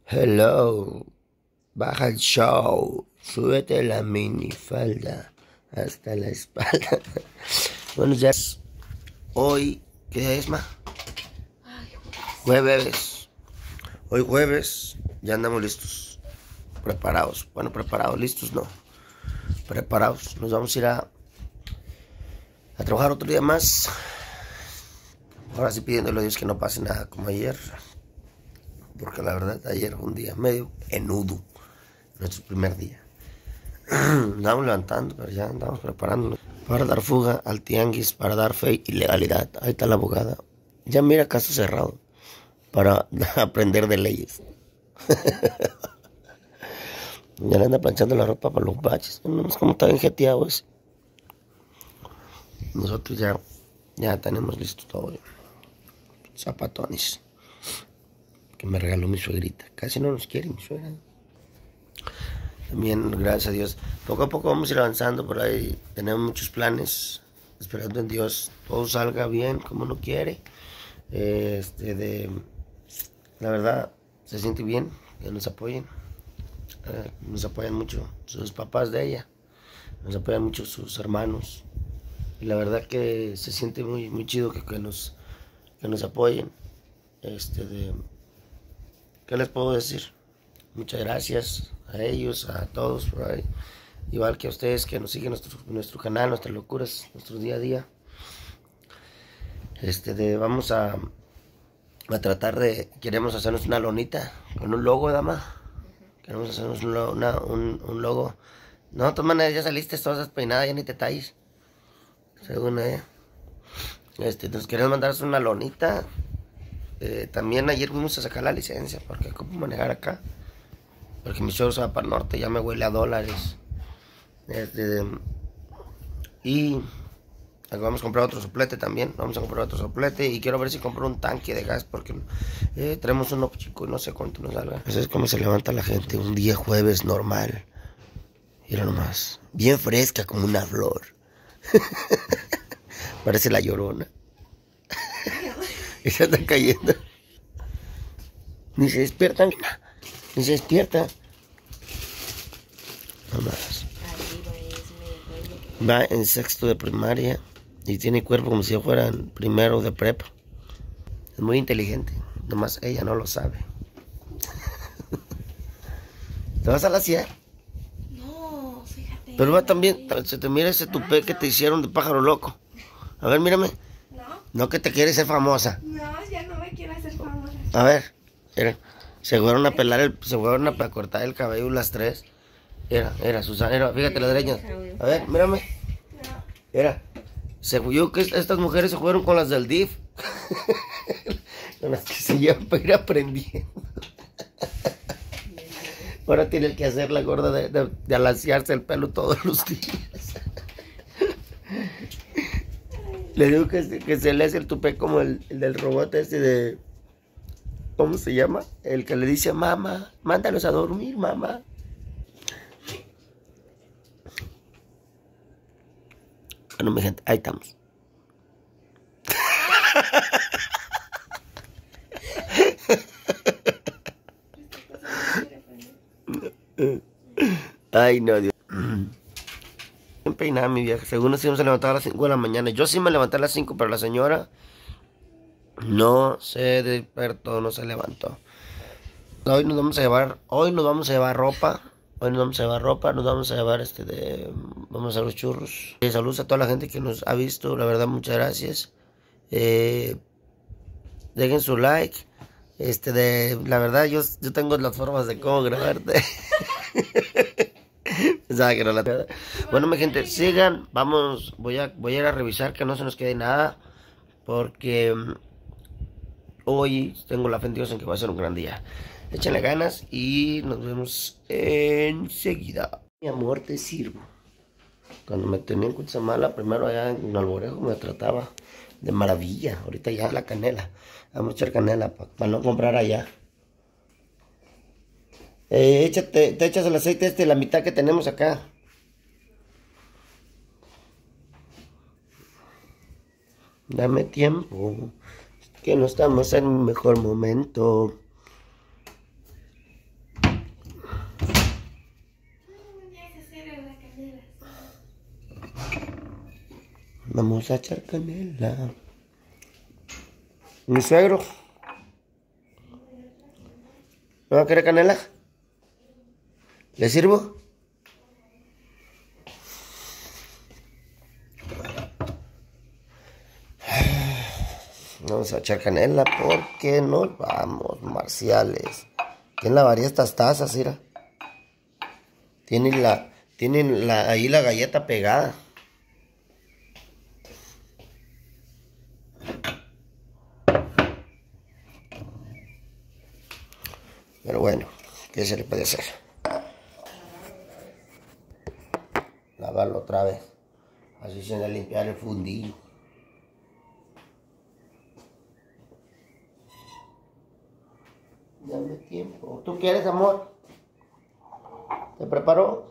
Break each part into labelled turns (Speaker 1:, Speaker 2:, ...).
Speaker 1: Hello, baja el show, súbete la minifalda hasta la espalda. Buenos días. Hoy, ¿qué día es, ma? Jueves. Hoy jueves, ya andamos listos, preparados. Bueno, preparados, listos no. Preparados. Nos vamos a ir a trabajar otro día más. Ahora sí pidiéndole a Dios que no pase nada como ayer. Porque la verdad, ayer fue un día medio enudo. Nuestro primer día. Andamos levantando, pero ya andamos preparándonos para dar fuga al tianguis, para dar fe y legalidad. Ahí está la abogada. Ya mira, caso cerrado para aprender de leyes. Ya le anda planchando la ropa para los baches. No es como está bien jeteado ese. Nosotros ya tenemos listo todo. Zapatones que me regaló mi suegrita. Casi no nos quiere mi suegra. También, gracias a Dios. Poco a poco vamos a ir avanzando por ahí. Tenemos muchos planes. Esperando en Dios todo salga bien como uno quiere. La verdad, se siente bien que nos apoyen. Nos apoyan mucho sus papás de ella. Nos apoyan mucho sus hermanos. Y la verdad que se siente muy, muy chido que nos apoyen. ¿Qué les puedo decir? Muchas gracias a ellos, a todos por ahí. Igual que a ustedes que nos siguen nuestro canal, nuestras locuras, nuestro día a día. Vamos a tratar de... Queremos hacernos una lonita con un logo, dama. Queremos hacernos un logo. No, de todas maneras ya saliste todas despeinada, ya ni te talles. Según ella. Nos queremos mandar una lonita. También ayer fuimos a sacar la licencia, porque cómo manejar acá. Porque mi suegro se va para el norte, ya me huele a dólares. Y vamos a comprar otro soplete también. Vamos a comprar otro soplete. Y quiero ver si compro un tanque de gas. Porque tenemos uno chico y no sé cuánto nos salga. Así es como se levanta la gente un día jueves normal. Mira nomás. Bien fresca como una flor. Parece la Llorona. Y se están cayendo. Ni se despiertan. Ni se despierta. Nomás. Va en sexto de primaria. Y tiene cuerpo como si fuera en primero de prepa. Es muy inteligente. Nomás ella no lo sabe. ¿Te vas a la sierra?
Speaker 2: No, fíjate.
Speaker 1: Pero va también, se te mira ese tupé que te hicieron de pájaro loco. A ver, mírame.
Speaker 2: No,
Speaker 1: No que te quieres ser famosa.
Speaker 2: no, ya no me quiero hacer famosa.
Speaker 1: A ver, mira. Se fueron a cortar el cabello las tres. Era, Susana, fíjate las greñas. A ver, mírame. Era. Yo que estas mujeres se fueron con las del DIF. Con las que se llevan para ir aprendiendo. Ahora tiene que hacer la gorda de alaciarse el pelo todos los días. Le digo que se le hace el tupé como el del robot de... ¿Cómo se llama? El que le dice, mamá, mándalos a dormir, mamá. Bueno, mi gente, ahí estamos. Ay, no, Dios. Bien peinada, mi vieja. Según nos íbamos a levantar a las 5 de la mañana. Yo sí me levanté a las 5, pero la señora no se despertó, no se levantó. Hoy nos vamos a llevar ropa. Hoy nos vamos a llevar ropa, nos vamos a llevar vamos a hacer los churros. Saludos a toda la gente que nos ha visto, la verdad, muchas gracias. Dejen su like. La verdad, yo tengo las formas de cómo grabarte. Pensaba que no la... Bueno, mi gente, sigan. Vamos, voy a ir a revisar que no se nos quede nada. Porque hoy tengo la fe en Dios en que va a ser un gran día. Échenle ganas y nos vemos enseguida. Mi amor, te sirvo. Cuando me tenía en Cutzamala, primero allá en Alborejo me trataba de maravilla. Ahorita ya la canela. Vamos a echar canela para no comprar allá. Te echas el aceite la mitad que tenemos acá. Dame tiempo, que no estamos en un mejor momento. Vamos a echar canela. Mi suegro. ¿No va a querer canela? ¿Le sirvo? Vamos a echar canela porque nos vamos, marciales. ¿Quién lavaría estas tazas, mira? Tienen ahí la galleta pegada. Pero bueno, ¿qué se le puede hacer? Lavarlo otra vez. Así se va a limpiar el fundillo. Dame tiempo. ¿Tú quieres, amor? ¿Te preparó?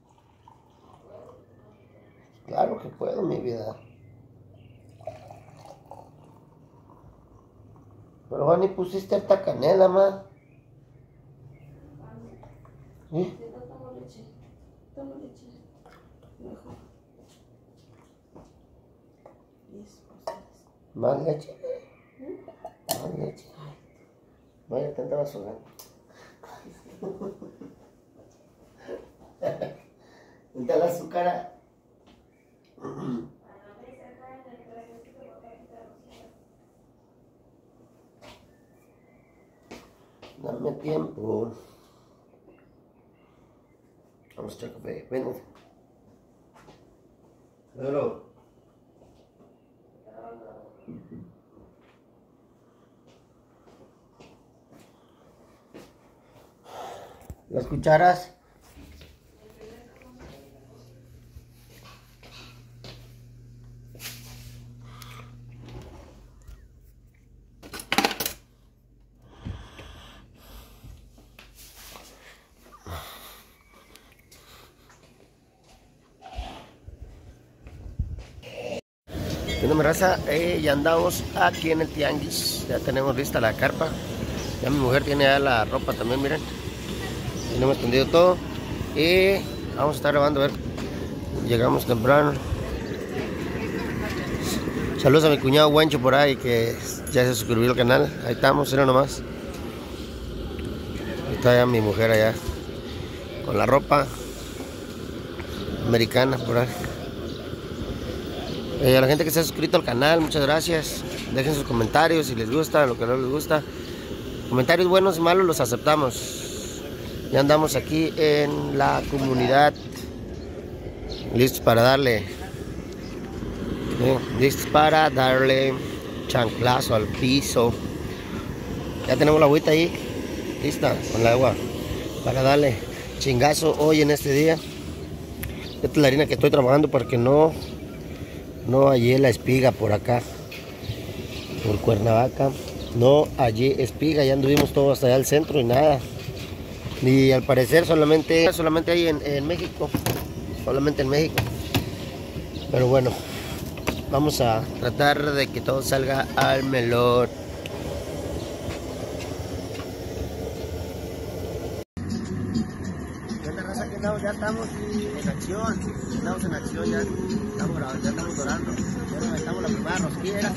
Speaker 1: Claro que puedo, mi vida. Pero Vani, pusiste harta canela, ma. ¿Sí?
Speaker 2: Tomo leche. Mejor.
Speaker 1: ¿Más leche? Más leche. Vaya, tanta basura. ¿Dónde la azúcar? Dame tiempo. Vamos a echar café. Ven. Pedro. ¿Las cucharas? Bueno, mi raza, ya andamos aquí en el tianguis. Ya tenemos lista la carpa. Ya mi mujer tiene ya la ropa también, miren. Tenemos tendido todo. Y vamos a estar grabando, a ver. Llegamos temprano. Saludos a mi cuñado Guancho por ahí, que ya se suscribió al canal. Ahí estamos, era nomás. Ahí está ya mi mujer allá. Con la ropa americana por ahí. A la gente que se ha suscrito al canal, muchas gracias. Dejen sus comentarios si les gusta, lo que no les gusta. Comentarios buenos y malos los aceptamos. Ya andamos aquí en la comunidad. Listos para darle. Listos para darle chanclazo al piso. Ya tenemos la agüita ahí. Lista con el agua. Para darle chingazo hoy en este día. Esta es la harina que estoy trabajando para que no hallé la espiga por acá, por Cuernavaca. No hallé espiga, ya anduvimos todos hasta allá al centro y nada. Y al parecer solamente hay en México. Solamente en México. Pero bueno, vamos a tratar de que todo salga al melón. Ya estamos en acción, ya estamos grabando, ya estamos dorando, ya nos metamos la primera rosquilla,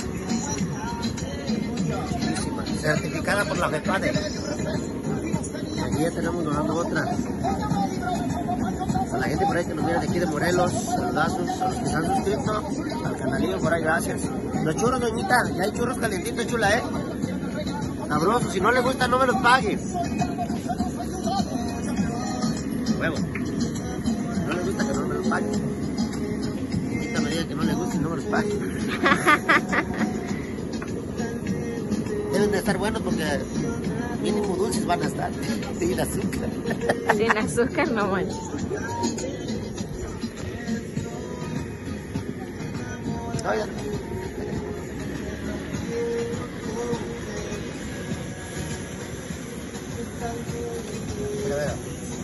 Speaker 1: chulísima, certificada por la FEPADE. Aquí ya tenemos dorando otra. A la gente por ahí que nos viene de aquí de Morelos, saludazos, a los que se han suscrito al canalillo por ahí, gracias. Los churros, doñita, ya hay churros calientitos, chula, sabroso, si no le gusta no me los pague. Huevo. No le gusta que no me los pague. Esta me diga que no le gusta y no me los pague. Deben de estar buenos porque mínimo dulces van a estar. Sin azúcar.
Speaker 2: Sin azúcar no manches.
Speaker 1: Oiga. Mira.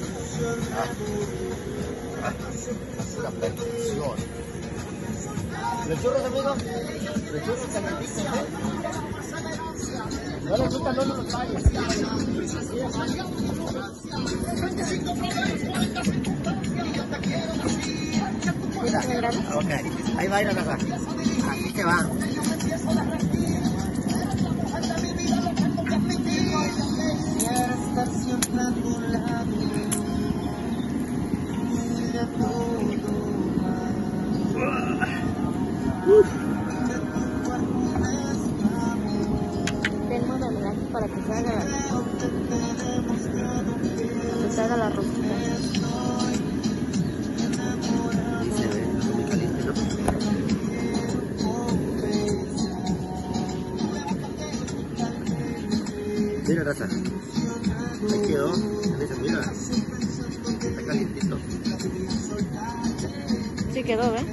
Speaker 1: La perfección. ¿Los churros, amigos? Los churros calientitos, No les gusta, no los falles. Mira.
Speaker 2: grado?
Speaker 1: Ok, ahí va a ir la raza. Aquí se va.
Speaker 2: Ten modalidad para que se haga la rosita.
Speaker 1: Ahí se ve, muy caliente, ¿no? Mira, raza. Ahí quedó. Mira. Está calientito.
Speaker 2: Sí quedó, ¿ves?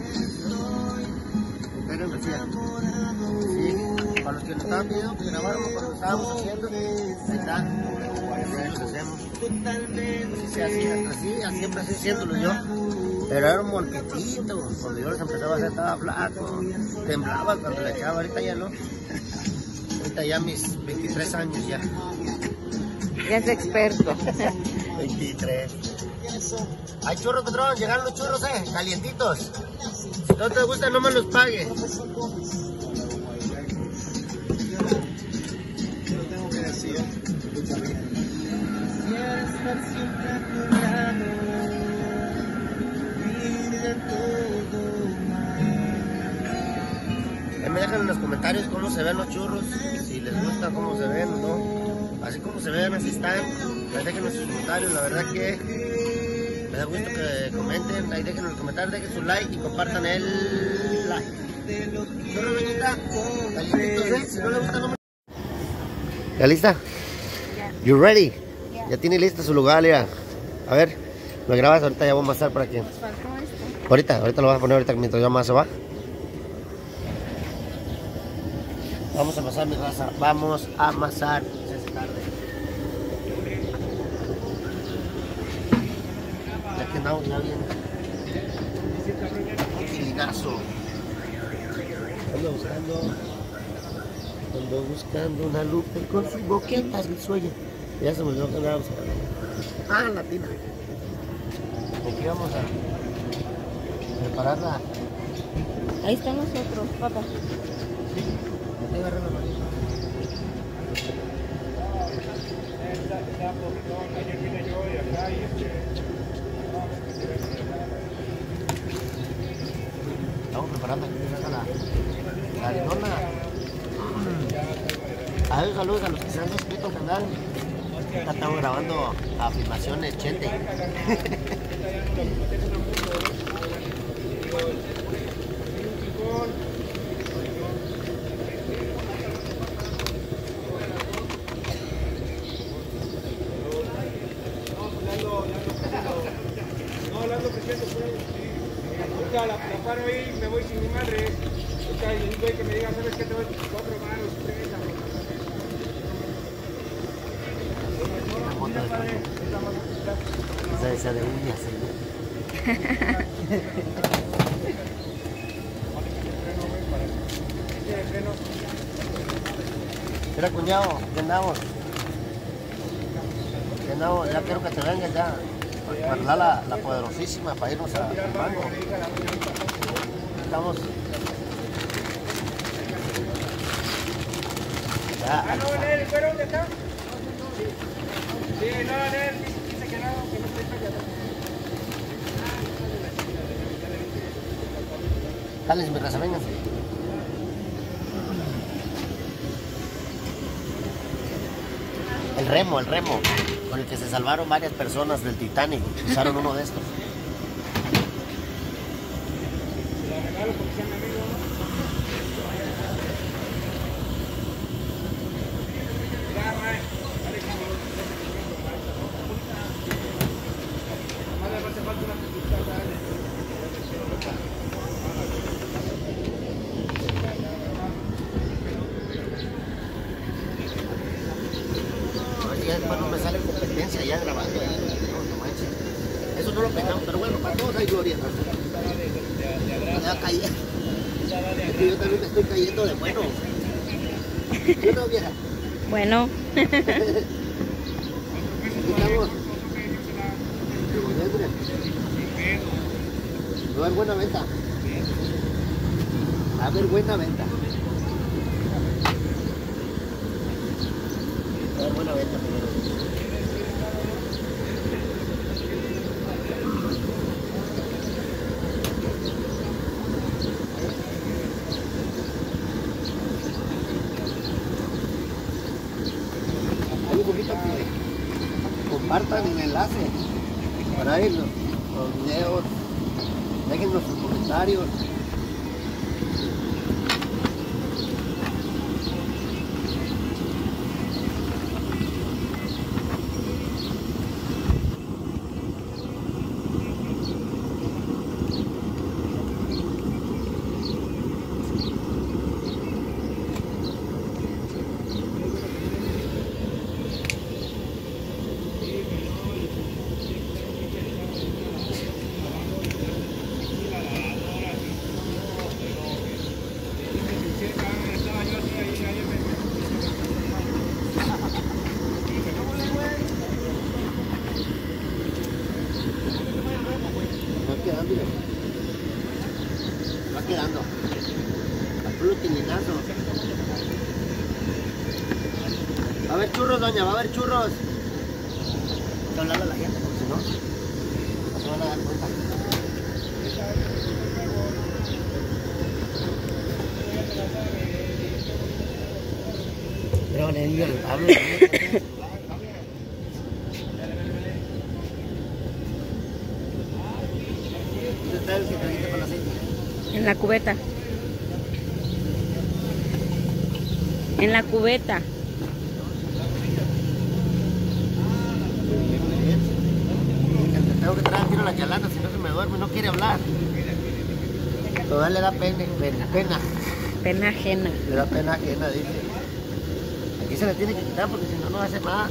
Speaker 1: Pero decía. Sí, para los que nos estaban pidiendo que grabáramos cuando lo estábamos haciendo, ahí está. Así los hacemos. Sí, así siempre así haciéndolo yo. Pero era un molquetito. Cuando yo les empezaba a hacer estaba flaco. Temblaba cuando le echaba, ahorita ya no. Ahorita ya mis 23 años ya.
Speaker 2: Ya es experto.
Speaker 1: 23. Hay churros, patrón, llegaron los churros, calientitos. Si no te gusta, no me los pague. Me dejan en los comentarios cómo se ven los churros, si les gusta cómo se ven o no. Así como se ven, así están. Ahí dejen en sus comentarios, la verdad que me da gusto que comenten. Ahí dejen en los comentarios, dejen su like y compartan el like. Churro, Benita, calientitos, si no le gusta no me... ¿Ya lista? You ready? Ya tiene lista su lugar, mira. A ver, lo grabas, ahorita ya vamos a estar por aquí. Ahorita lo vas a poner ahorita mientras yo amaso, ¿va? Vamos a amasar, mi raza. Vamos a amasar. Se hace tarde. Ya que andamos ya bien. Un chiligazo. Ando buscando una Lupe con sus boquetas, mi sueño. Ya se me olvidó que andaba buscando. Ah, la tina. Aquí vamos a prepararla.
Speaker 2: Ahí están nosotros, papá.
Speaker 1: Estamos preparando aquí la arenona. Saludos a los que se han suscrito al canal. Acá estamos grabando afirmaciones Chente.
Speaker 3: La paro ahí, me voy sin mi madre. Y un güey que me diga, ¿sabes qué? Te doy 4 manos, 3.
Speaker 1: La moto de esa de uñas, Mira, cuñado, ¿qué andamos? Ya quiero que te vengas ya. Para la poderosísima para irnos al banco. Estamos. Ya.
Speaker 3: Ah, no, Nel, ¿pero dónde está? Sí, no, Nel, dice que no estoy fallado.
Speaker 1: Dale, mi raza, vengan. El remo, con el que se salvaron varias personas del Titanic. Usaron uno de estos.
Speaker 3: Lo regalo porque sea mi amigo, ¿no? Ya, May, dale como los que nomás le hace falta una dificultad, dale.
Speaker 1: Ya después no me sale competencia ya grabando ahí. No manches. Eso no lo pegamos, pero bueno, para todos hay gloria. Me va a caer. Es que yo también me estoy cayendo de bueno. ¿Yo no, vieja?
Speaker 2: Bueno.
Speaker 1: Aquí estamos. No es buena venta. A ver, buena venta. A ver, buena venta, primero. Hay un poquito que compartan el enlace para ir los videos, déjenos sus comentarios. Va quedando. A puro tilinazo. Va a haber churros, doña, va a haber churros. Hay que hablarle a la gente porque si no, no se van a dar cuenta. Pero le digo al Pablo.
Speaker 2: En la cubeta. En la cubeta.
Speaker 1: Tengo que traer tiro a la chalana, si no se me duerme, no quiere hablar. Todavía le da pena.
Speaker 2: Pena ajena.
Speaker 1: Le da pena ajena, dice. Aquí se le tiene que quitar porque si no, no hace nada.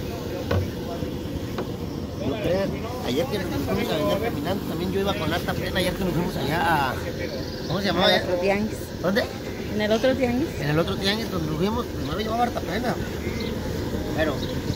Speaker 1: No crean. Ayer que nos fuimos a venir caminando, también yo iba con harta pena. Ayer que nos fuimos allá a... ¿Cómo se llamaba?
Speaker 2: En el otro tianguis.
Speaker 1: ¿Dónde?
Speaker 2: En el otro tianguis.
Speaker 1: En el otro tianguis donde nos fuimos, primero llevaba harta pena. Pero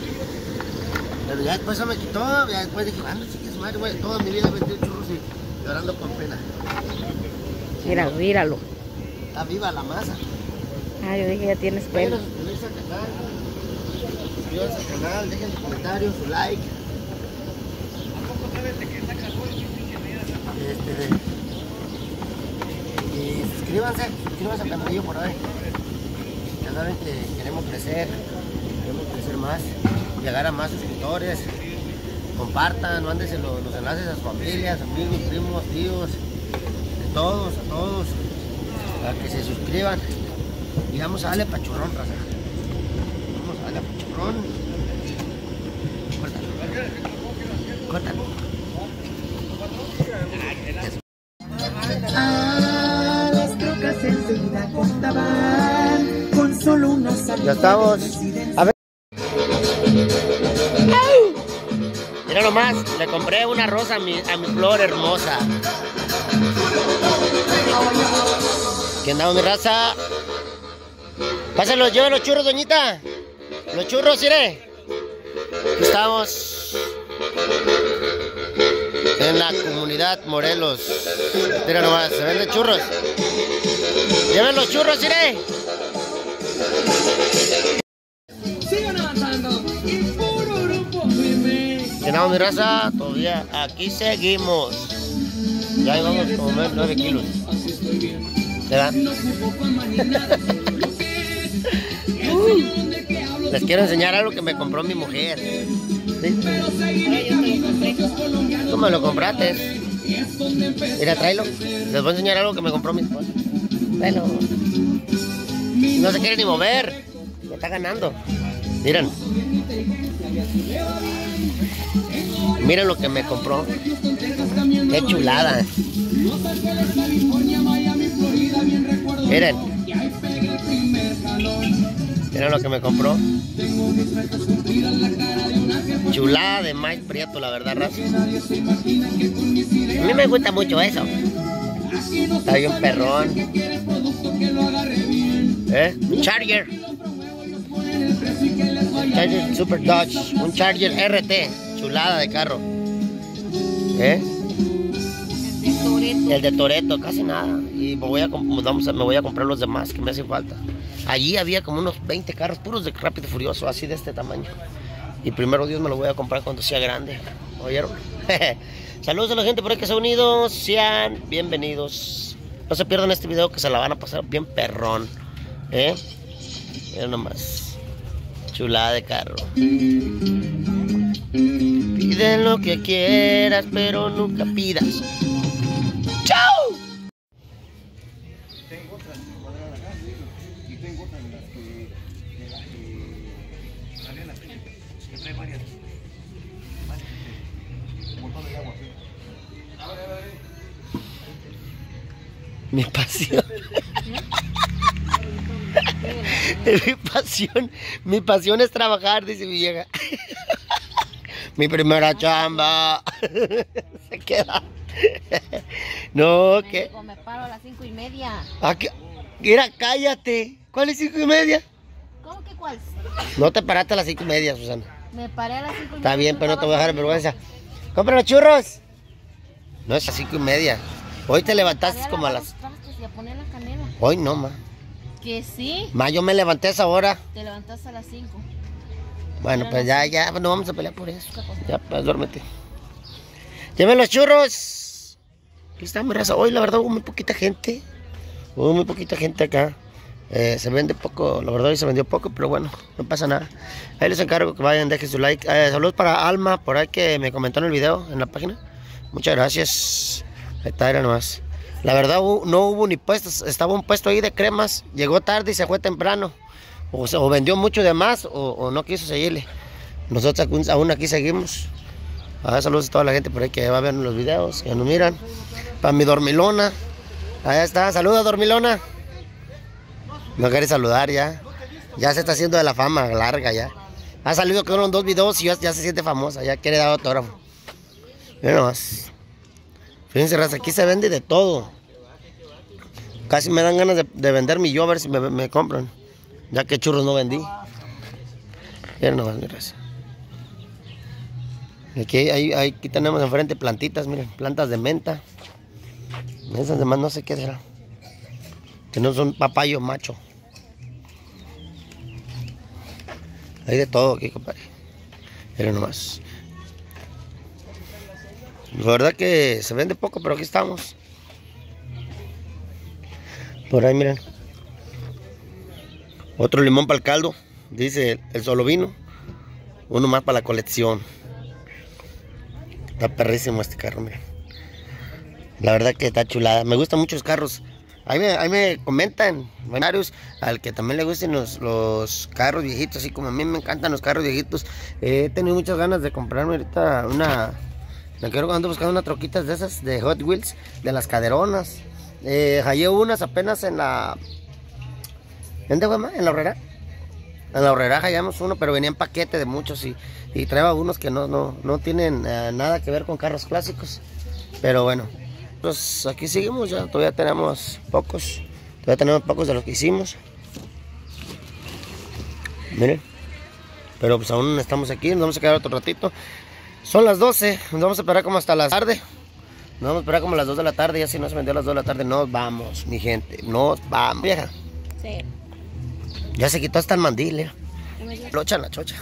Speaker 1: ya después se me quitó, ya después dije, anda, chiquis, madre, güey, toda mi vida he vendido churros y llorando con pena.
Speaker 2: Míralo, míralo.
Speaker 1: Está viva la masa.
Speaker 2: Ah, yo dije, ya tienes pena.
Speaker 1: Vayan a suscribirse al canal, suscríbanse al canal, dejen su comentario, su like. Y suscríbanse al canalillo por ahí. Ya saben que queremos crecer más, llegar a más suscriptores. Compartan, mándense los enlaces a sus familias, amigos, primos, tíos, a todos, para que se suscriban. Y vamos a darle pachurrón, raza. Vamos a darle pachurrón. Córtalo.
Speaker 4: A las trocas enseguida contaban con solo una salida.
Speaker 1: Ya estamos. A ver. Mira nomás, le compré una rosa a mi flor hermosa. ¿Qué andamos, mi raza? Pásenlo, lleven los churros, doñita. Los churros, mire. Aquí estamos en la comunidad Morelos. Mira nomás, se venden churros. Lleven los churros, mire.
Speaker 4: Sigan avanzando y puro grupo firme.
Speaker 1: ¿Qué andamos, mi raza? Todavía aquí seguimos. Ya llevamos como 9 kilos. ¿Verdad? Les quiero enseñar algo que me compró mi mujer. ¿Sí? Tú me lo compraste. Mira, tráelo. Les voy a enseñar algo que me compró mi esposa. Bueno, no se quiere ni mover. Me está ganando. Miren. Miren lo que me compró. Qué chulada. Miren. Miren lo que me compró. Chulada de maíz prieto, la verdad, raza. A mí me gusta mucho eso. Está bien perrón. Un Charger. Un Charger Super Dodge. Un Charger RT. Chulada de carro.
Speaker 2: Toretto.
Speaker 1: El de Toretto, casi nada. Y me voy a comprar los demás que me hacen falta. Allí había como unos 20 carros puros de Rápido y Furioso, así de este tamaño. Y primero Dios me lo voy a comprar cuando sea grande. ¿Oyeron? Saludos a la gente por ahí que se ha unido. Sean bienvenidos. No se pierdan este video que se la van a pasar bien perrón. Miren nomás. Chulada de carro. Pide lo que quieras, pero nunca pidas. ¡Chao!
Speaker 3: Tengo otras cuadradas acá, y tengo otras de las que arena, que trae varias. Un montón de agua, sí. A ver.
Speaker 1: Mi pasión. Mi pasión es trabajar, dice mi vieja. Mi primera chamba. Se queda. No, ¿qué?
Speaker 2: Me paro a las 5:30.
Speaker 1: Mira, cállate. ¿Cuál es 5:30?
Speaker 2: ¿Cómo que cuál?
Speaker 1: No te paraste a las 5:30, Susana.
Speaker 2: Me paré a las 5:30.
Speaker 1: Está bien, pero no te voy a dejar en vergüenza. ¡Compra los churros! No es a 5:30. Hoy te levantaste como a las...
Speaker 2: Y a poner la canela.
Speaker 1: Hoy no, ma.
Speaker 2: Que sí.
Speaker 1: Ma, yo me levanté a esa hora.
Speaker 2: Te levantaste a las 5.
Speaker 1: Bueno, pues ya, no vamos a pelear por eso. Ya, pues duérmete. Lleven los churros. Aquí está, mi raza. Hoy, la verdad, hubo muy poquita gente. Hubo muy poquita gente acá. Se vende poco, la verdad, hoy se vendió poco, pero bueno, no pasa nada. Ahí les encargo que vayan, dejen su like. Saludos para Alma, por ahí que me comentó en el video, en la página. Muchas gracias. Ahí está, era nomás. La verdad, no hubo ni puestos. Estaba un puesto ahí de cremas. Llegó tarde y se fue temprano. O vendió mucho de más o no quiso seguirle. Nosotros aún aquí seguimos. Saludos a toda la gente por ahí que va a ver los videos, que nos miran. Para mi dormilona. Allá está, saluda dormilona. No quiere saludar ya. Ya se está haciendo de la fama larga ya. Ha salido con 2 videos y ya se siente famosa. Ya quiere dar autógrafo. Miren nomás. Fíjense, raza, aquí se vende de todo. Casi me dan ganas de vender mi yo a ver si me compran. Ya que churros no vendí. Miren nomás, mi raza. Aquí tenemos enfrente plantitas, miren, plantas de menta. Esas demás no sé qué será. Que no son papayo macho. Hay de todo aquí, compadre. Miren nomás. La verdad que se vende poco, pero aquí estamos. Por ahí, miren. Otro limón para el caldo. Dice el solo vino. Uno más para la colección. Está perrísimo este carro, miren. La verdad que está chulada. Me gustan mucho los carros. Ahí me comentan varios al que también le gusten los carros viejitos, así como a mí me encantan los carros viejitos. He tenido muchas ganas de comprarme ahorita ando buscando unas troquitas de esas de Hot Wheels, de las caderonas. Hallé unas apenas en la... ¿Dónde fue, ma? ¿En la Horrera? En la Horrera hallamos uno, pero venía en paquete de muchos y traía unos que no tienen nada que ver con carros clásicos. Pero bueno, pues aquí seguimos ya, todavía tenemos pocos de los que hicimos. Miren, pero pues aún estamos aquí, nos vamos a quedar otro ratito. Son las 12, nos vamos a esperar como hasta la tarde. Nos vamos a esperar como a las 2 de la tarde, ya si no se vendió a las 2 de la tarde, nos vamos, mi gente, nos vamos. Vieja.
Speaker 2: Sí.
Speaker 1: Ya se quitó hasta el mandil, ¿eh? Locha en la chocha.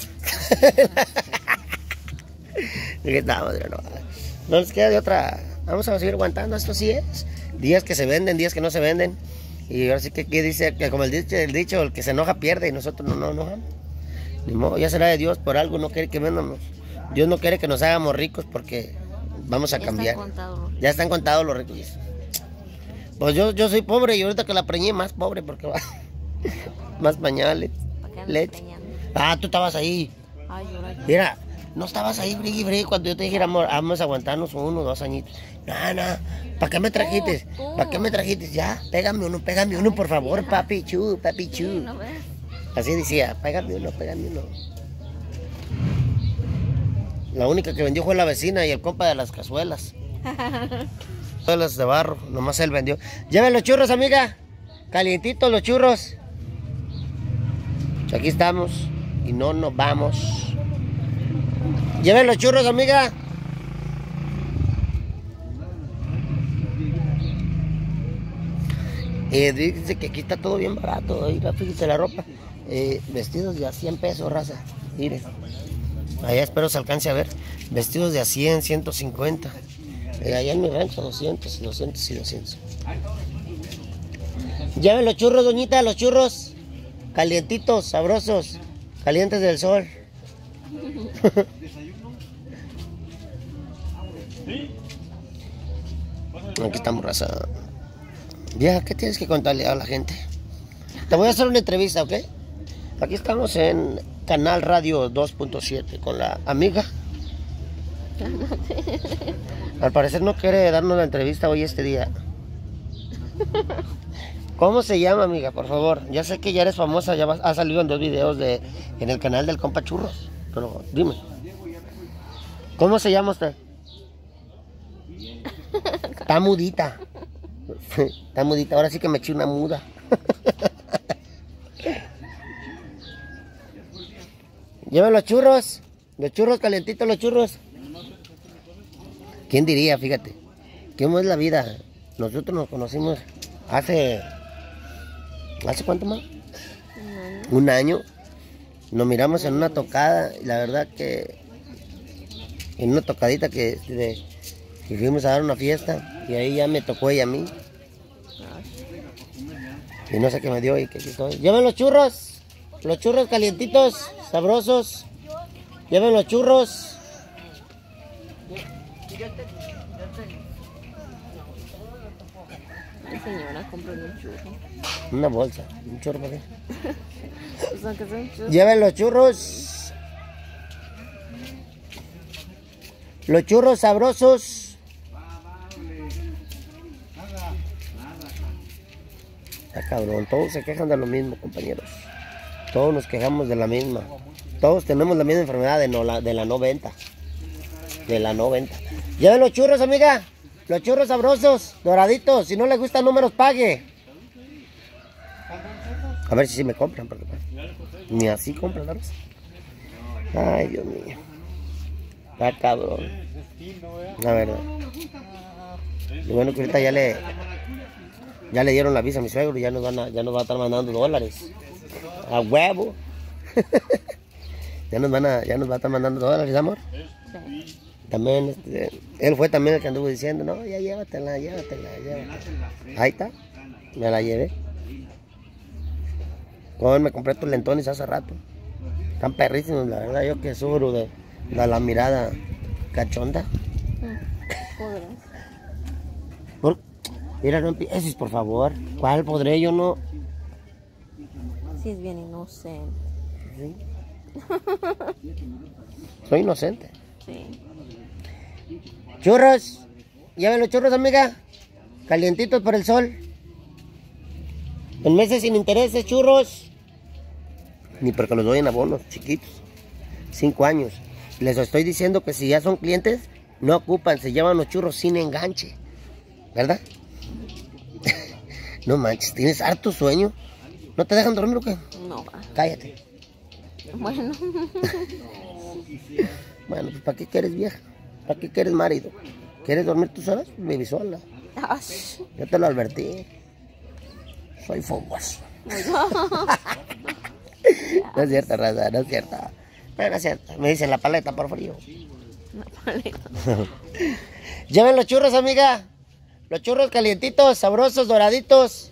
Speaker 1: No nos queda de otra. Vamos a seguir aguantando, esto sí es. Días que se venden, días que no se venden. Y ahora sí que dice que como el dicho, el que se enoja pierde y nosotros no nos enojamos. Ni modo, ya será de Dios, por algo no quiere que vendamos. Dios no quiere que nos hagamos ricos porque vamos a cambiar. Ya están contados los ricos. Pues yo soy pobre y ahorita que la preñé más pobre porque va más pañales, leche. Tú estabas ahí.
Speaker 2: Ay,
Speaker 1: Mira, no estabas ahí, Brigui, cuando yo te dijera, amor, vamos a aguantarnos 1 o 2 añitos. No, ¿para qué me trajiste? ¿Para qué me trajiste? Ya, pégame uno, por favor, papi chu.
Speaker 2: Sí, ¿no ves?
Speaker 1: Así decía, pégame uno. La única que vendió fue la vecina y el compa de las cazuelas. Cazuelas de barro, nomás él vendió. Lleven los churros, amiga. Calientitos los churros. Aquí estamos y no nos vamos. Lleven los churros, amiga. Dice que aquí está todo bien barato. Mira, fíjese la ropa. Vestidos de a 100 pesos, raza. Mire. Allá espero se alcance a ver. Vestidos de a 100, 150. Allá en mi rancho 200 y 200 y 200. Lleven los churros, doñita, los churros. Calientitos, sabrosos. Calientes del sol. Aquí estamos, raza. Vieja, ¿qué tienes que contarle a la gente? Te voy a hacer una entrevista, ¿ok? Aquí estamos en Canal Radio 2.7 con la amiga. Al parecer no quiere darnos la entrevista hoy este día. ¿Cómo se llama, amiga? Por favor. Ya sé que ya eres famosa, ya has salido en 2 videos en el canal del compa Churros. Pero dime. ¿Cómo se llama usted? Está mudita. Está mudita. Ahora sí que me eché una muda. Lleven los churros calientitos, los churros. ¿Quién diría, fíjate? ¿Cómo es la vida? Nosotros nos conocimos ¿hace cuánto más? Un año. Nos miramos en una tocada y la verdad que en una tocadita que fuimos a dar una fiesta y ahí ya me tocó ella a mí. Y no sé qué me dio y qué estoy. Lleven los churros calientitos, sabrosos. Lleven los churros.
Speaker 2: Ay, señora, compre un churro.
Speaker 1: Una bolsa, un churro para qué.
Speaker 2: O sea, que son churros.
Speaker 1: Lleven los churros. Los churros sabrosos. Está cabrón, todos se quejan de lo mismo, compañeros. Todos nos quejamos de la misma. Todos tenemos la misma enfermedad de la no venta. De la no venta. Lleven los churros, amiga. Los churros sabrosos, doraditos. Si no les gustan números, pague. A ver si sí me compran. Porque ni así compran, ¿no? Ay, Dios mío. Está cabrón. La verdad. Y bueno que ahorita ya le dieron la visa a mi suegro y ya nos va a estar mandando dólares. A huevo. ya nos va a estar mandando dólares, amor.
Speaker 2: Sí.
Speaker 1: También, él fue también el que anduvo diciendo, no, ya llévatela. Ahí está, me la llevé. Como me compré estos lentones hace rato. Están perrísimos, la verdad, yo que sufro de la mirada cachonda.
Speaker 2: Podrás.
Speaker 1: Mira, no empieces, por favor. ¿Cuál podré? Yo no.
Speaker 2: Sí, es bien inocente.
Speaker 1: ¿Sí? Soy inocente.
Speaker 2: Sí.
Speaker 1: Churros. Lleven los churros, amiga. Calientitos por el sol. En meses sin intereses, churros. Ni porque los doy en abonos, chiquitos. 5 años. Les estoy diciendo que si ya son clientes, no ocupan, se llevan los churros sin enganche. ¿Verdad? No manches, ¿tienes harto sueño? ¿No te dejan dormir o qué?
Speaker 2: No va.
Speaker 1: Cállate.
Speaker 2: Bueno.
Speaker 1: Bueno, pues ¿para qué quieres vieja? ¿Para qué quieres marido? ¿Quieres dormir tú sola? Viví sola.
Speaker 2: Ay.
Speaker 1: Yo te lo advertí. Soy fogoso. No es cierto, raza, no es cierto. No es cierto. Me dicen la paleta por frío.
Speaker 2: Una paleta.
Speaker 1: Lleven los churros, amiga. Los churros calientitos, sabrosos, doraditos.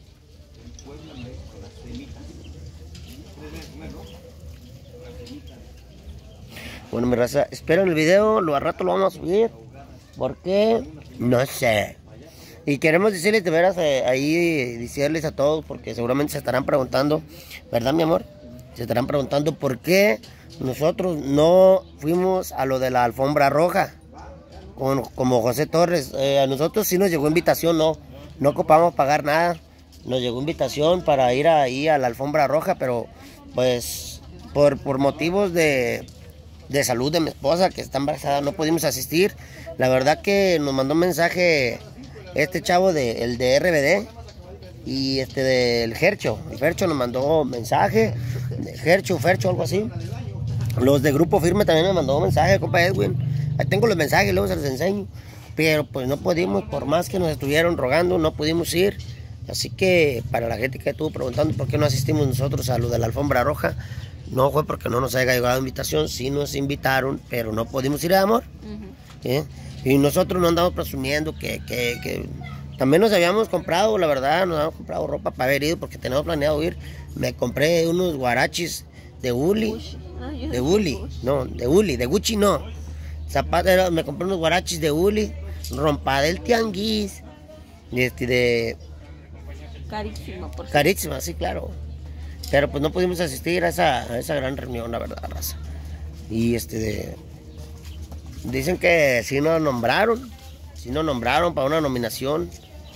Speaker 1: Bueno, mi raza, espero el video, al rato lo vamos a subir. ¿Por qué? No sé. Y queremos decirles de veras ahí, decirles a todos, porque seguramente se estarán preguntando, ¿verdad, mi amor? Se estarán preguntando por qué nosotros no fuimos a lo de la alfombra roja, como José Torres. A nosotros sí nos llegó invitación, no ocupamos pagar nada. Nos llegó invitación para ir ahí a la alfombra roja, pero pues por motivos de salud de mi esposa, que está embarazada, no pudimos asistir. La verdad que nos mandó un mensaje este chavo el de RBD y del Gercho. El Fercho nos mandó mensaje, Fercho, algo así. Los de Grupo Firme también me mandó un mensaje, compa Edwin. Ahí tengo los mensajes, luego se los enseño. Pero pues no pudimos, por más que nos estuvieron rogando, no pudimos ir. Así que para la gente que estuvo preguntando por qué no asistimos nosotros a lo de la alfombra roja, no fue porque no nos haya llegado la invitación, sí nos invitaron, pero no pudimos ir, amor. ¿Eh? Y nosotros no andamos presumiendo que también nos habíamos comprado, la verdad, nos habíamos comprado ropa para haber ido porque teníamos planeado ir. Me compré unos guarachis de Uli, de Uli, no, de Uli, de Gucci no. Me compré unos guarachis de Uli, rompa del tianguis, de
Speaker 2: Carísimo, por cierto.
Speaker 1: carísima, sí, claro. Pero pues no pudimos asistir a esa gran reunión, la verdad, raza. Y dicen que sí nos nombraron para una nominación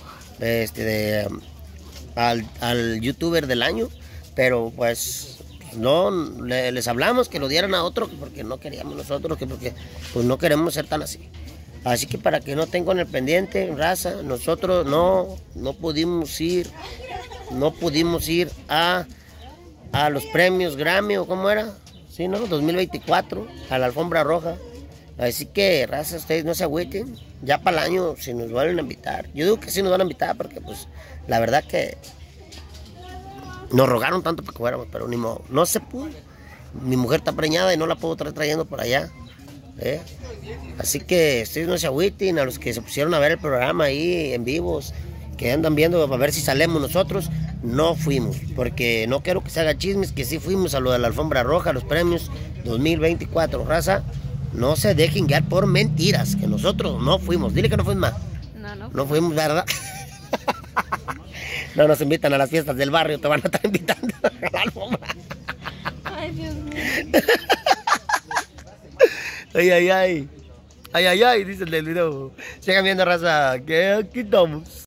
Speaker 1: al youtuber del año, pero pues no les hablamos que lo dieran a otro porque no queríamos nosotros, porque pues no queremos ser tan así. Así que para que no tengan el pendiente, raza, nosotros no pudimos ir a los premios Grammy, o cómo era, sí, ¿no? 2024, a la alfombra roja. Así que, raza, ustedes no se agüiten. Ya para el año, si nos van a invitar. Yo digo que sí nos van a invitar porque, pues, la verdad que nos rogaron tanto para que fuéramos, pero ni modo. No se pudo. Mi mujer está preñada y no la puedo estar trayendo por allá. Así que ustedes no se agüiten. A los que se pusieron a ver el programa ahí en vivos, que andan viendo a ver si salemos nosotros, no fuimos. Porque no quiero que se haga chismes, que sí fuimos a lo de la alfombra roja, los premios 2024, raza. No se dejen guiar por mentiras, que nosotros no fuimos. Dile que no fuimos más. No fuimos, ¿verdad? No nos invitan a las fiestas del barrio, te van a estar invitando a la alfombra.
Speaker 2: Ay, Dios mío.
Speaker 1: Ay, dice el del video. Sigan viendo, raza, que aquí estamos.